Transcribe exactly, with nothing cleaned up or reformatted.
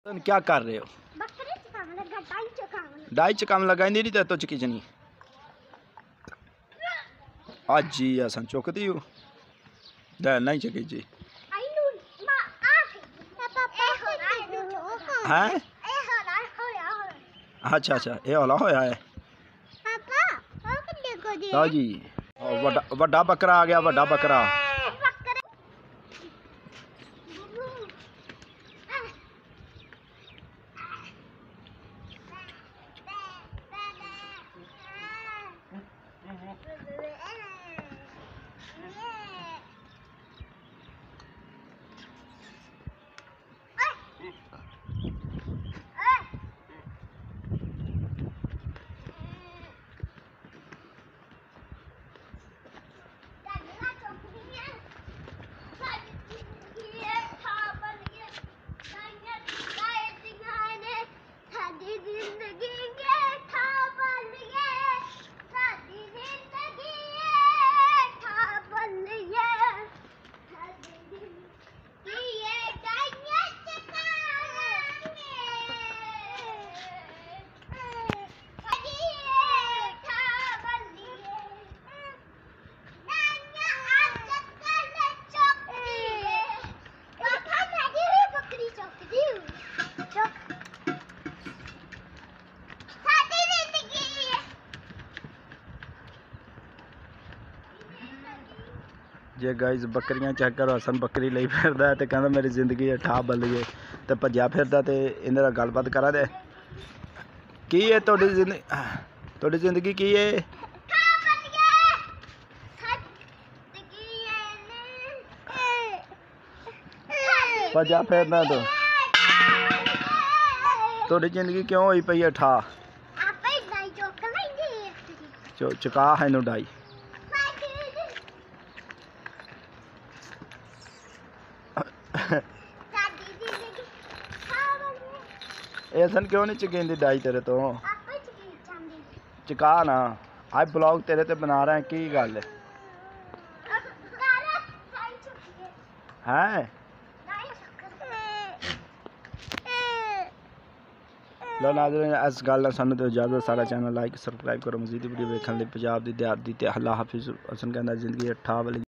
तुम क्या कर रहे हो? डाई च काम लगाई नहीं तो चकी जनी आज जी असन चुकती हो नहीं चकी जी हैं अच्छा अच्छा ये हौला होया है हाँ जी वड्डा वड्डा बकरा आ गया वड्डा बकरा जे गाइस बकरियां चेक करो हसन बकरी ले फिरदा है ते कहंदा मेरी जिंदगी ठा बल्लिए ते भज्या फिरदा ते इन्हां नाल गलबात करा दे की है तोड़ी जिंदगी तोड़ी जिंदगी की है भज्या फिरदा तो तोड़ी जिंदगी क्यों होई पई है ठा चुका है नु डाई ऐसा क्यों नहीं चकेंदी डाई तेरे तो चका ना आज ब्लॉग तेरे ते बना रहे हैं की गल है लो नाज़रीन इस गल सानू तो इजाजत सारा चैनल लाइक सबसक्राइब करो मजीद वीडियो देखने पंजाब की दिहात की अल्लाह हाफिज़ हसन कहना जिंदगी ठा वाली।